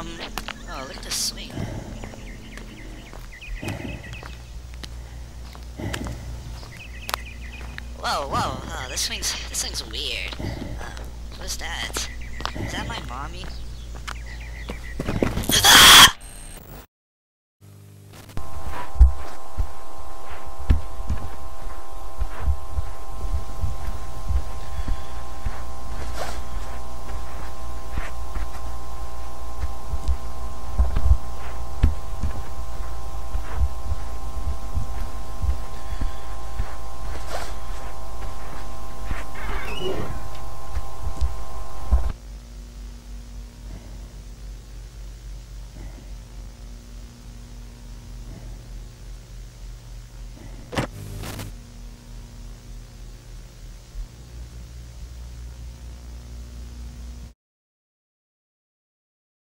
Oh, look at this swing. Whoa, whoa, this swing's weird. What is that? Is that my mommy?